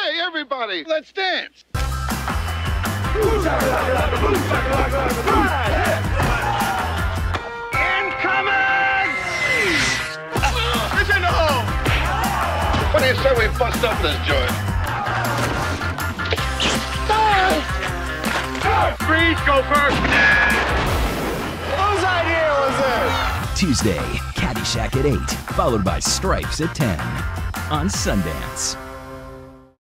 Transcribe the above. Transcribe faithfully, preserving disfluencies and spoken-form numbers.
Hey, everybody, let's dance. Incoming! It's in the hole! What do you say we bust up this joint? Freeze, go first! Whose idea was this? Tuesday, Caddyshack at eight, followed by Stripes at ten on Sundance.